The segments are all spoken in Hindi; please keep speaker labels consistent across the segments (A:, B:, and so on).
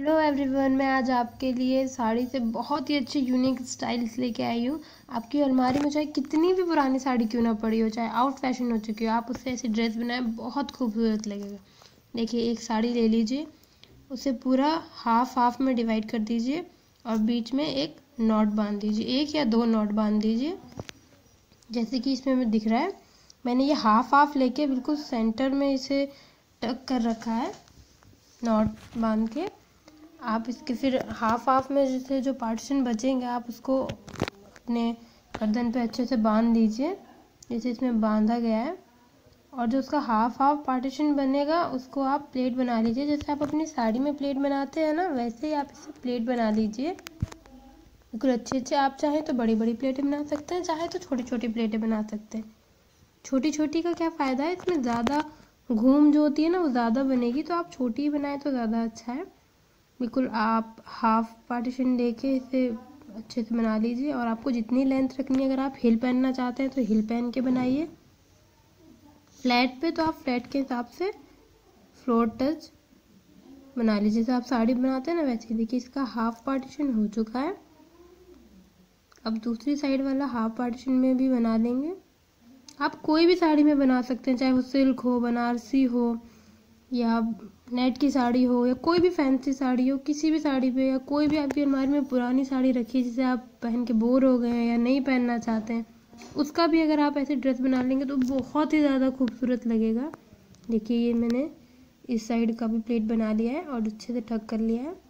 A: हेलो एवरीवन, मैं आज आपके लिए साड़ी से बहुत ही अच्छी यूनिक स्टाइल्स लेके आई हूँ। आपकी अलमारी में चाहे कितनी भी पुरानी साड़ी क्यों ना पड़ी हो, चाहे आउट फैशन हो चुकी हो, आप उससे ऐसी ड्रेस बनाएं, बहुत खूबसूरत लगेगा। देखिए, एक साड़ी ले लीजिए, उसे पूरा हाफ हाफ में डिवाइड कर दीजिए और बीच में एक नॉट बांध दीजिए, एक या दो नॉट बांध दीजिए। जैसे कि इसमें हमें दिख रहा है, मैंने ये हाफ हाफ लेके बिल्कुल सेंटर में इसे टक कर रखा है नॉट बांध के। आप इसके फिर हाफ हाफ में जैसे जो पार्टीशन बचेंगे आप उसको अपने गर्दन पे अच्छे से बांध दीजिए, जैसे इसमें बांधा गया है। और जो उसका हाफ हाफ पार्टीशन बनेगा उसको आप प्लेट बना लीजिए, जैसे आप अपनी साड़ी में प्लेट बनाते हैं ना, वैसे ही आप इसे प्लेट बना लीजिए बिल्कुल अच्छे अच्छे। आप चाहें तो बड़ी बड़ी प्लेटें बना सकते हैं, चाहे तो छोटी छोटी प्लेटें बना सकते हैं। छोटी छोटी का क्या फ़ायदा है, इसमें ज़्यादा घूम जो होती है ना वो ज़्यादा बनेगी, तो आप छोटी ही बनाएं तो ज़्यादा अच्छा है। बिल्कुल आप हाफ पार्टीशन लेके इसे अच्छे से बना लीजिए। और आपको जितनी लेंथ रखनी है, अगर आप हिल पहनना चाहते हैं तो हिल पहन के बनाइए। फ्लैट पे तो आप फ्लैट के हिसाब से फ्लोर टच बना लीजिए, जैसे आप साड़ी बनाते हैं ना वैसे ही। देखिए, इसका हाफ पार्टीशन हो चुका है। अब दूसरी साइड वाला हाफ पार्टीशन में भी बना लेंगे। आप कोई भी साड़ी में बना सकते हैं, चाहे वो सिल्क हो, बनारसी हो, या नेट की साड़ी हो, या कोई भी फैंसी साड़ी हो, किसी भी साड़ी पे, या कोई भी आपकी अलमारी में पुरानी साड़ी रखी है जिसे आप पहन के बोर हो गए हैं या नहीं पहनना चाहते हैं, उसका भी अगर आप ऐसे ड्रेस बना लेंगे तो बहुत ही ज़्यादा खूबसूरत लगेगा। देखिए, ये मैंने इस साइड का भी प्लेट बना लिया है और अच्छे से ठक कर लिया है।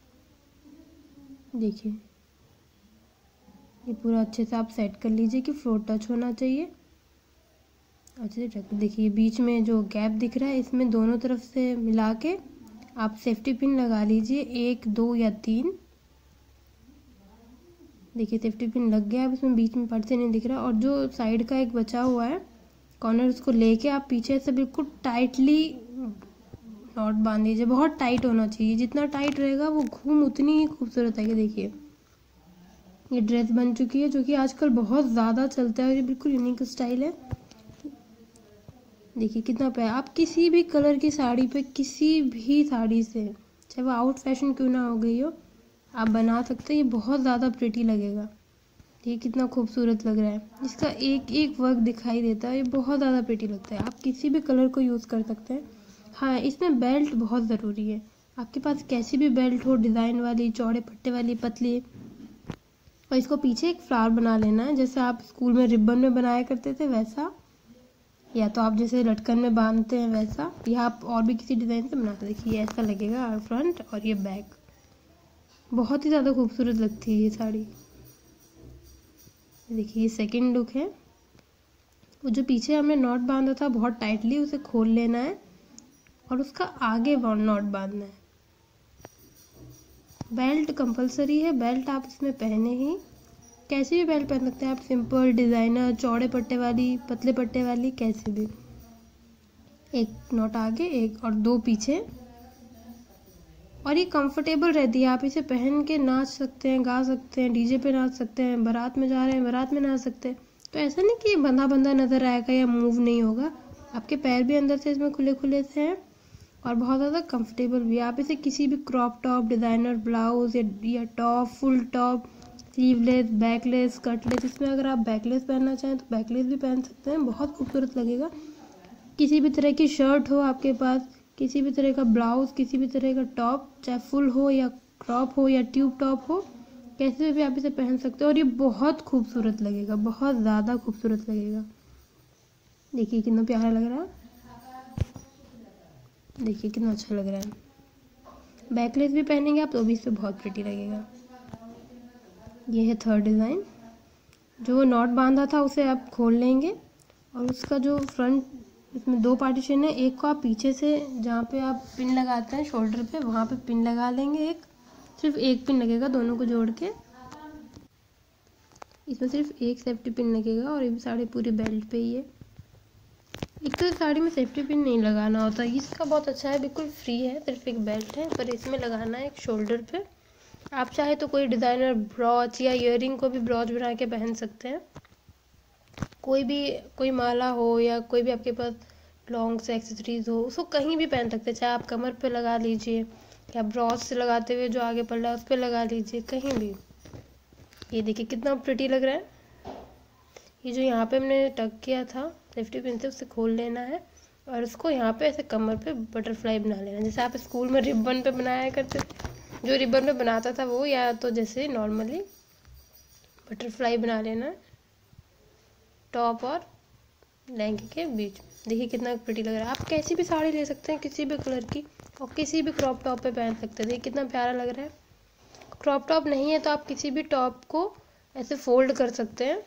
A: देखिए, ये पूरा अच्छे से आप सेट कर लीजिए कि फ्लोर टच होना चाहिए। अच्छे से ढक। देखिए, बीच में जो गैप दिख रहा है इसमें दोनों तरफ से मिला के आप सेफ्टी पिन लगा लीजिए, 1 2 या 3। देखिए, सेफ्टी पिन लग गया। अब इसमें बीच में पार्ट से नहीं दिख रहा, और जो साइड का एक बचा हुआ है कॉर्नर, उसको लेके आप पीछे से बिल्कुल टाइटली नॉट बांध दीजिए। बहुत टाइट होना चाहिए, जितना टाइट रहेगा वो घूम उतनी ही खूबसूरत आएगी। देखिए, ये ड्रेस बन चुकी है, जो कि आजकल बहुत ज़्यादा चलता है और ये बिल्कुल यूनिक स्टाइल है। देखिए कितना प्यारा। आप किसी भी कलर की साड़ी पे, किसी भी साड़ी से, चाहे वो आउट फैशन क्यों ना हो गई हो, आप बना सकते हैं। ये बहुत ज़्यादा प्रिटी लगेगा। देखिए कितना खूबसूरत लग रहा है, इसका एक एक वर्क दिखाई देता है, ये बहुत ज़्यादा प्रिटी लगता है। आप किसी भी कलर को यूज़ कर सकते हैं। हाँ, इसमें बेल्ट बहुत ज़रूरी है। आपके पास कैसी भी बेल्ट हो, डिज़ाइन वाली, चौड़े पट्टे वाली, पतली, और इसको पीछे एक फ्लावर बना लेना है, जैसे आप स्कूल में रिबन में बनाया करते थे वैसा, या तो आप जैसे लटकन में बांधते हैं वैसा, या आप और भी किसी डिज़ाइन से बनाते। देखिए, ऐसा लगेगा फ्रंट और ये बैक। बहुत ही ज़्यादा खूबसूरत लगती है ये साड़ी। देखिए, ये सेकंड लुक है। वो जो पीछे हमने नॉट बांधा था बहुत टाइटली, उसे खोल लेना है और उसका आगे नॉट बांधना है। बेल्ट कंपलसरी है, बेल्ट आप इसमें पहने ही। कैसी भी बेल्ट पहन सकते हैं आप, सिंपल, डिज़ाइनर, चौड़े पट्टे वाली, पतले पट्टे वाली, कैसे भी। एक नॉट आगे, एक और 2 पीछे, और ये कंफर्टेबल रहती है। आप इसे पहन के नाच सकते हैं, गा सकते हैं, डीजे पे नाच सकते हैं, बारात में जा रहे हैं बारात में नाच सकते हैं। तो ऐसा नहीं कि ये बंधा बंधा नज़र आएगा या मूव नहीं होगा। आपके पैर भी अंदर से इसमें खुले खुले से हैं और बहुत ज़्यादा कंफर्टेबल भी। आप इसे किसी भी क्रॉप टॉप, डिज़ाइनर ब्लाउज या top, full top, sleeveless, backless, cutless, इसमें अगर आप बैकलेस पहनना चाहें तो बैकलेस भी पहन सकते हैं, बहुत खूबसूरत लगेगा। किसी भी तरह की शर्ट हो आपके पास, किसी भी तरह का ब्लाउज, किसी भी तरह का टॉप, चाहे फुल हो या क्रॉप हो या ट्यूब टॉप हो, कैसे भी आप इसे पहन सकते हो और ये बहुत खूबसूरत लगेगा, बहुत ज़्यादा खूबसूरत लगेगा। देखिए कितना प्यारा लग रहा है, देखिए कितना अच्छा लग रहा है। बैकलेस भी पहनेंगे आप तो भी इससे बहुत प्रिटी लगेगा। ये है थर्ड डिज़ाइन। जो नॉट बांधा था उसे आप खोल लेंगे और उसका जो फ्रंट, इसमें 2 पार्टीशन है। एक को आप पीछे से, जहाँ पे आप पिन लगाते हैं शोल्डर पे, वहाँ पे पिन लगा लेंगे। सिर्फ एक पिन लगेगा दोनों को जोड़ के। इसमें सिर्फ एक सेफ्टी पिन लगेगा और ये भी साड़ी पूरी बेल्ट पे ही है। एक तो साड़ी में सेफ्टी पिन नहीं लगाना होता, इसका बहुत अच्छा है, बिल्कुल फ्री है, सिर्फ एक बेल्ट है, पर इसमें लगाना है एक शोल्डर पे। आप चाहे तो कोई डिज़ाइनर ब्रॉच या ईयरिंग को भी ब्रॉच बना के पहन सकते हैं। कोई माला हो या कोई भी आपके पास लॉन्ग से एक्सेसरीज हो, उसको कहीं भी पहन सकते हैं। चाहे आप कमर पे लगा लीजिए, या ब्रॉच से लगाते हुए जो आगे पल्ला है उस पर लगा लीजिए, कहीं भी। ये देखिए कितना प्रिटी लग रहा है। ये जो यहाँ पे हमने टक किया था सेफ्टी पिन से, उससे खोल लेना है और उसको यहाँ पे ऐसे कमर पे बटरफ्लाई बना लेना, जैसे आप स्कूल में रिबन पे बनाया करते थे। जो रिबन पे बनाता था वो, या तो जैसे नॉर्मली बटरफ्लाई बना लेना टॉप और लहंगे के बीच। देखिए कितना प्रिटी लग रहा है। आप कैसी भी साड़ी ले सकते हैं, किसी भी कलर की, और किसी भी क्रॉप टॉप पे पहन सकते हैं। देखिए कितना प्यारा लग रहा है। क्रॉप टॉप नहीं है तो आप किसी भी टॉप को ऐसे फोल्ड कर सकते हैं।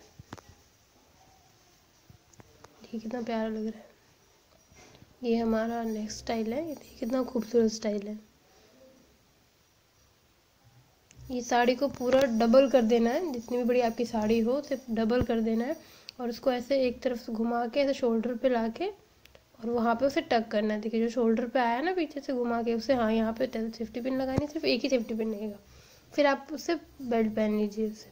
A: देखिए कितना प्यारा लग रहा है। ये हमारा नेक्स्ट स्टाइल है। ये देखिए कितना खूबसूरत स्टाइल है। ये साड़ी को पूरा डबल कर देना है, जितनी भी बड़ी आपकी साड़ी हो उसे डबल कर देना है और उसको ऐसे एक तरफ से घुमा के ऐसे शोल्डर पे लाके और वहाँ पे उसे टक करना है। देखिए जो शोल्डर पे आया ना पीछे से घुमा के उसे, हाँ यहाँ पे सेफ्टी पिन लगानी, सिर्फ एक ही सेफ्टी पिन लगेगा। फिर आप उससे बेल्ट पहन लीजिए। उसे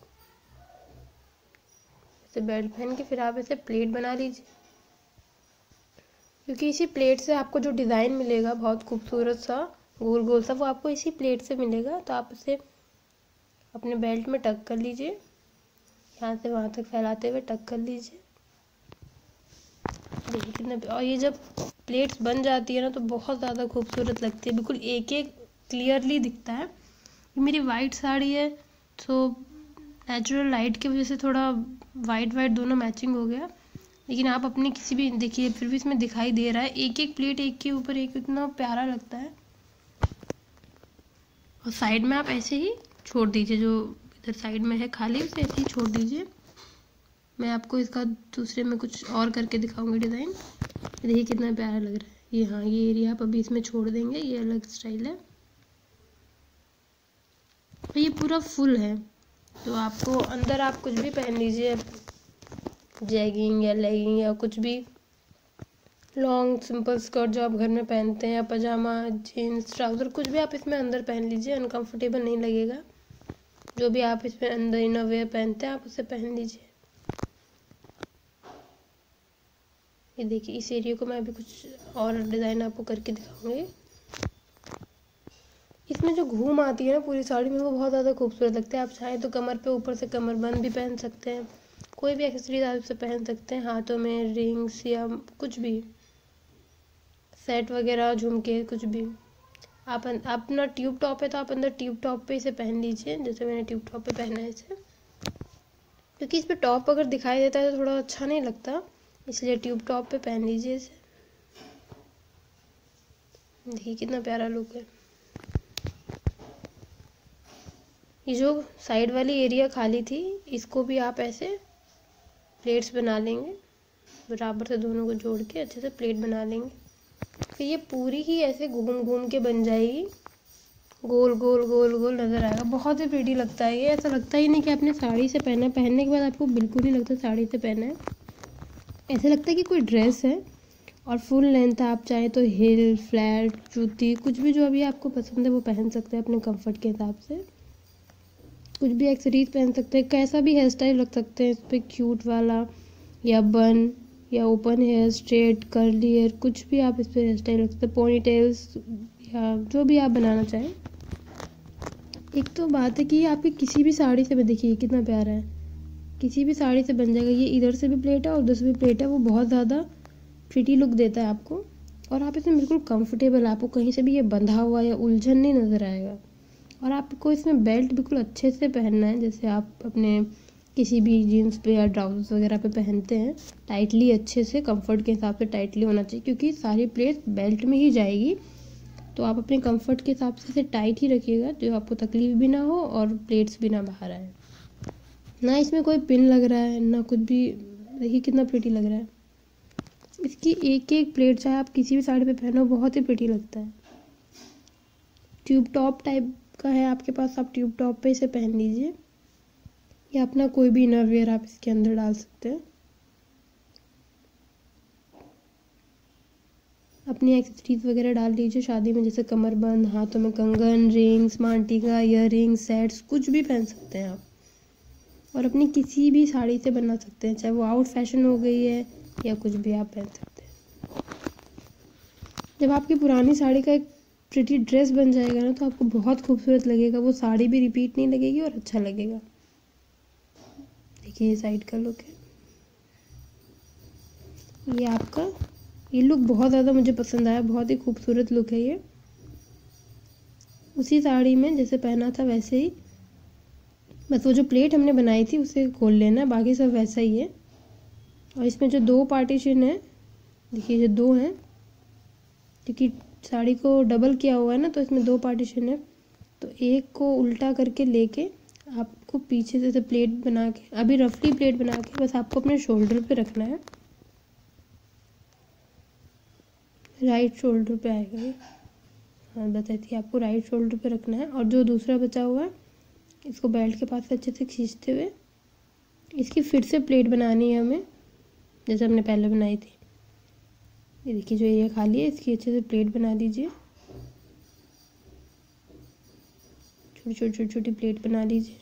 A: ऐसे बेल्ट पहन के फिर आप ऐसे प्लेट बना लीजिए, क्योंकि इसी प्लेट से आपको जो डिज़ाइन मिलेगा बहुत खूबसूरत सा गोल गोल सा, वो आपको इसी प्लेट से मिलेगा। तो आप उसे अपने बेल्ट में टक कर लीजिए, यहाँ से वहाँ तक फैलाते हुए टक कर लीजिए। देखिए कितना, और ये जब प्लेट्स बन जाती है ना तो बहुत ज़्यादा खूबसूरत लगती है, बिल्कुल एक एक क्लियरली दिखता है। ये मेरी वाइट साड़ी है तो नेचुरल लाइट की वजह से थोड़ा वाइट वाइट दोनों मैचिंग हो गया, लेकिन आप अपने किसी भी, देखिए फिर भी इसमें दिखाई दे रहा है एक एक प्लेट एक के ऊपर एक, इतना प्यारा लगता है। और साइड में आप ऐसे ही छोड़ दीजिए, जो इधर साइड में है खाली उसे ऐसे ही छोड़ दीजिए। मैं आपको इसका दूसरे में कुछ और करके दिखाऊंगी डिज़ाइन। देखिए कितना प्यारा लग रहा है ये। हाँ ये एरिया आप अभी इसमें छोड़ देंगे, ये अलग स्टाइल है। ये पूरा फुल है तो आपको अंदर आप कुछ भी पहन लीजिए, जैगिंग या लेगिंग या कुछ भी, लॉन्ग सिंपल स्कर्ट जो आप घर में पहनते हैं, या पजामा जीन्स ट्राउज़र, कुछ भी आप इसमें अंदर पहन लीजिए, अनकंफर्टेबल नहीं लगेगा। जो भी आप इसमें अंदर इनरवेयर पहनते हैं आप उसे पहन लीजिए। ये देखिए इस एरिया को मैं अभी कुछ और डिज़ाइन आपको करके दिखाऊंगी। इसमें जो घूम आती है ना पूरी साड़ी में, वो बहुत ज़्यादा खूबसूरत लगता है। आप चाहें तो कमर पे ऊपर से कमरबंद भी पहन सकते हैं, कोई भी एक्सेसरीज आप इसे पहन सकते हैं, हाथों में रिंग्स या कुछ भी सेट वगैरह, झुमके, कुछ भी। आप अपना ट्यूब टॉप है तो आप अंदर ट्यूब टॉप पे इसे पहन लीजिए, जैसे मैंने ट्यूब टॉप पे पहना है इसे, क्योंकि इस पर टॉप अगर दिखाई देता है तो थोड़ा अच्छा नहीं लगता, इसलिए ट्यूब टॉप पे पहन लीजिए इसे। देखिए कितना प्यारा लुक है। ये जो साइड वाली एरिया खाली थी इसको भी आप ऐसे प्लेट्स बना लेंगे, बराबर से दोनों को जोड़ के अच्छे से प्लेट बना लेंगे। फिर ये पूरी ही ऐसे घूम घूम के बन जाएगी, गोल गोल गोल गोल नज़र आएगा। बहुत ही प्रीटी लगता है ये, ऐसा लगता ही नहीं कि आपने साड़ी से पहना है। पहनने के बाद आपको बिल्कुल नहीं लगता साड़ी से पहना है, ऐसा लगता है कि कोई ड्रेस है। और फुल लेंथ आप चाहे तो हिल, फ्लैट, जूती, कुछ भी जो अभी आपको पसंद है वो पहन सकते हैं अपने कंफर्ट के हिसाब से। कुछ भी एक्सेसरीज पहन सकते हैं, कैसा भी हेयर स्टाइल रख सकते हैं इस पर, क्यूट वाला या बन या open hair, straight, curly hair, कुछ भी आप इस पर हेयर स्टाइल रख सकते हैं, पोनी टेल्स या जो भी आप बनाना चाहें। एक तो बात है कि ये आपकी किसी भी साड़ी से, देखिए कितना प्यारा है, किसी भी साड़ी से बन जाएगा। ये इधर से भी प्लेट है और उधर से भी प्लेट है, वो बहुत ज़्यादा प्रिटी लुक देता है आपको। और आप इसमें बिल्कुल कंफर्टेबल, आपको कहीं से भी ये बंधा हुआ या उलझन नहीं नज़र आएगा। और आपको इसमें बेल्ट बिल्कुल अच्छे से पहनना है, जैसे आप अपने किसी भी जीन्स पे या ट्राउजर्स वगैरह पे पहनते हैं, टाइटली अच्छे से कंफर्ट के हिसाब से टाइटली होना चाहिए, क्योंकि सारी प्लेट्स बेल्ट में ही जाएगी। तो आप अपने कंफर्ट के हिसाब से इसे टाइट ही रखिएगा, जो आपको तकलीफ भी ना हो और प्लेट्स भी ना बाहर आए। ना इसमें कोई पिन लग रहा है ना कुछ भी। देखिए कितना प्रिटी लग रहा है। इसकी एक एक प्लेट चाहे आप किसी भी साड़ी पे पहनो बहुत ही प्रिटी लगता है। ट्यूब टॉप टाइप का है आपके पास, आप ट्यूब टॉप पे इसे पहन लीजिए, या अपना कोई भी इनरवेयर आप इसके अंदर डाल सकते हैं। अपनी एक्सेसरीज वगैरह डाल लीजिए शादी में, जैसे कमरबंद, हाथों में कंगन, रिंग्स, मांगटीका, ईयर रिंग्स, सेट्स, कुछ भी पहन सकते हैं आप। और अपनी किसी भी साड़ी से बना सकते हैं, चाहे वो आउट फैशन हो गई है या कुछ भी आप पहन सकते हैं। जब आपकी पुरानी साड़ी का एक प्रिटी ड्रेस बन जाएगा ना तो आपको बहुत खूबसूरत लगेगा, वो साड़ी भी रिपीट नहीं लगेगी और अच्छा लगेगा। देखिए ये साइड का लुक है, ये आपका ये लुक बहुत ज़्यादा मुझे पसंद आया, बहुत ही खूबसूरत लुक है ये। उसी साड़ी में जैसे पहना था वैसे ही, बस वो जो प्लेट हमने बनाई थी उसे खोल लेना है, बाकी सब वैसा ही है। और इसमें जो 2 पार्टीशन है, देखिए जो 2 हैं, क्योंकि साड़ी को डबल किया हुआ है ना तो इसमें 2 पार्टीशन है। तो एक को उल्टा करके लेके आपको पीछे से प्लेट बना के, अभी रफली प्लेट बना के बस आपको अपने शोल्डर पे रखना है, राइट शोल्डर पे आएगा ये। हाँ बताई थी आपको, राइट शोल्डर पे रखना है। और जो दूसरा बचा हुआ है इसको बेल्ट के पास से अच्छे से खींचते हुए इसकी फिर से प्लेट बनानी है हमें, जैसे हमने पहले बनाई थी। ये देखिए जो ये खाली है इसकी अच्छे से प्लेट बना दीजिए, छोटी छोटी छोटी छोटी प्लेट बना लीजिए।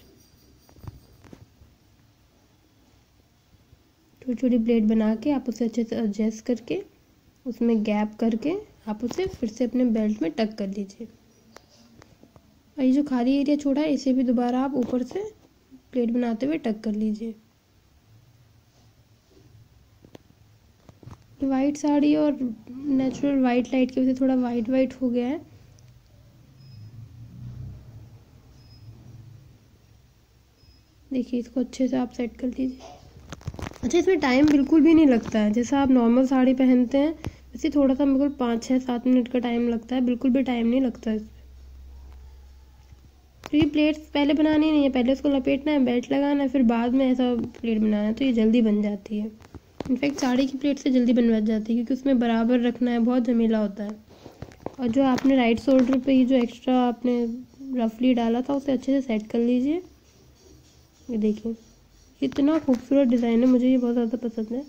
A: छोटी छोटी प्लेट बना के आप उसे अच्छे से एडजस्ट करके उसमें गैप करके आप उसे फिर से अपने बेल्ट में टक कर लीजिए। और ये जो खाली एरिया छोड़ा है इसे भी दोबारा आप ऊपर से प्लेट बनाते हुए टक कर लीजिए। वाइट साड़ी और नेचुरल वाइट लाइट की वजह से थोड़ा वाइट वाइट हो गया है। देखिए इसको अच्छे से आप सेट कर लीजिए। अच्छा इसमें टाइम बिल्कुल भी नहीं लगता है, जैसा आप नॉर्मल साड़ी पहनते हैं वैसे थोड़ा सा बिल्कुल 5-6-7 मिनट का टाइम लगता है, बिल्कुल भी टाइम नहीं लगता है इसमें। क्योंकि प्लेट्स पहले बनानी नहीं है, पहले उसको लपेटना है, बेल्ट लगाना है, फिर बाद में ऐसा प्लेट बनाना है, तो ये जल्दी बन जाती है। इनफैक्ट साड़ी की प्लेट से जल्दी बन जाती है क्योंकि उसमें बराबर रखना है, बहुत झमेला होता है। और जो आपने राइट शोल्डर पे ही जो एक्स्ट्रा आपने रफली डाला था उसे अच्छे से सेट कर लीजिए। ये देखिए इतना खूबसूरत डिज़ाइन है, मुझे ये बहुत ज़्यादा पसंद है।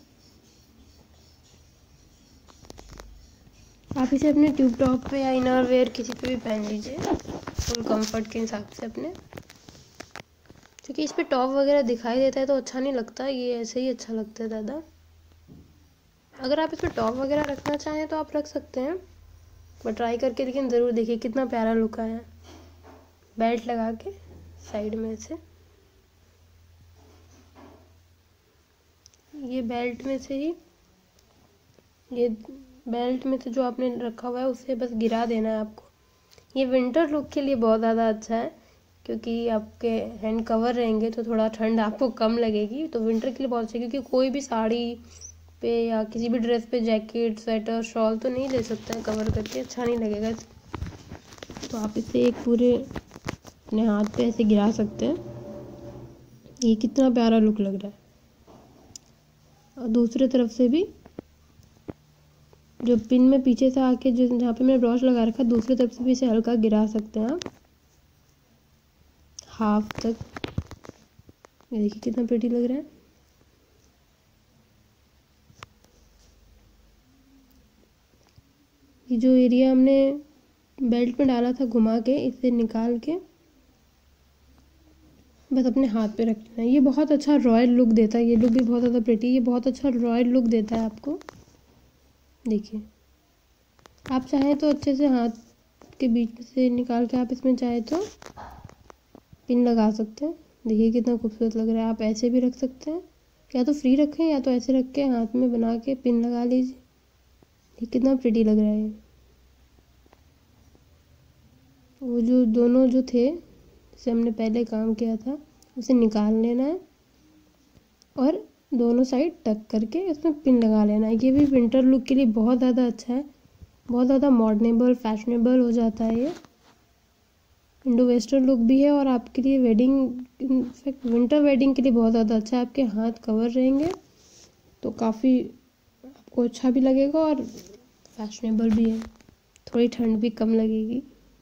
A: आप इसे अपने ट्यूब टॉप पे या इनर वेयर किसी पे भी पहन लीजिए, फुल कंफर्ट के हिसाब से अपने, क्योंकि इस पे टॉप वगैरह दिखाई देता है तो अच्छा नहीं लगता, ये ऐसे ही अच्छा लगता है ज़्यादा। अगर आप इस पर टॉप वगैरह रखना चाहें तो आप रख सकते हैं, बट ट्राई करके लेकिन ज़रूर देखिए कितना प्यारा लुक आया है। बेल्ट लगा के साइड में से, ये बेल्ट में से ही, ये बेल्ट में से जो आपने रखा हुआ है उसे बस गिरा देना है आपको। ये विंटर लुक के लिए बहुत ज़्यादा अच्छा है क्योंकि आपके हैंड कवर रहेंगे तो थोड़ा ठंड आपको कम लगेगी, तो विंटर के लिए बहुत अच्छा है। क्योंकि कोई भी साड़ी पे या किसी भी ड्रेस पे जैकेट स्वेटर शॉल तो नहीं ले सकता है कवर करके, अच्छा नहीं लगेगा। तो आप इसे एक पूरे अपने हाथ पे ऐसे गिरा सकते हैं, ये कितना प्यारा लुक लग रहा है। और दूसरे तरफ से भी जो पिन में पीछे से आके जो जहाँ पे मैंने ब्रश लगा रखा है दूसरी तरफ से भी इसे हल्का गिरा सकते हैं आप हाफ तक। ये देखिए कितना प्रिटी लग रहा है। ये जो एरिया हमने बेल्ट में डाला था घुमा के इसे निकाल के बस अपने हाथ पे रखना है। ये बहुत अच्छा रॉयल लुक देता है, ये लुक भी बहुत ज़्यादा प्रिटी, ये बहुत अच्छा रॉयल लुक देता है आपको। देखिए आप चाहें तो अच्छे से हाथ के बीच से निकाल के आप इसमें चाहे तो पिन लगा सकते हैं। देखिए कितना खूबसूरत लग रहा है। आप ऐसे भी रख सकते हैं, या तो फ्री रखें या तो ऐसे रख के हाथ में बना के पिन लगा लीजिए। ये कितना प्रिटी लग रहा है। वो जो दोनों जो थे जिसे हमने पहले काम किया था उसे निकाल लेना है और दोनों साइड टक करके इसमें पिन लगा लेना है। ये भी विंटर लुक के लिए बहुत ज़्यादा अच्छा है, बहुत ज़्यादा मॉडर्नेबल फैशनेबल हो जाता है। ये इंडो वेस्टर्न लुक भी है और आपके लिए वेडिंग, इनफैक्ट विंटर वेडिंग के लिए बहुत ज़्यादा अच्छा है। आपके हाथ कवर रहेंगे तो काफ़ी आपको अच्छा भी लगेगा और फैशनेबल भी है, थोड़ी ठंड भी कम लगेगी।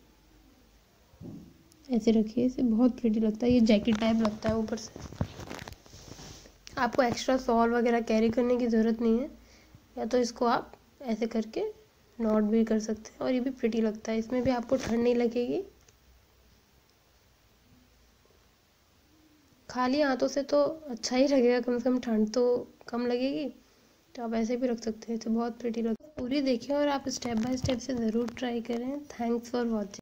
A: ऐसे रखिए, इसे बहुत प्रिटी लगता है, ये जैकेट टाइप लगता है। ऊपर से आपको एक्स्ट्रा शॉल वगैरह कैरी करने की ज़रूरत नहीं है, या तो इसको आप ऐसे करके नॉट भी कर सकते हैं और ये भी प्रिटी लगता है, इसमें भी आपको ठंड नहीं लगेगी। खाली हाथों से तो अच्छा ही लगेगा, कम से कम ठंड तो कम लगेगी। तो आप ऐसे भी रख सकते हैं, तो बहुत प्रिटी लगता है। पूरी देखें और आप स्टेप बाय स्टेप से ज़रूर ट्राई करें। Thanks for watching.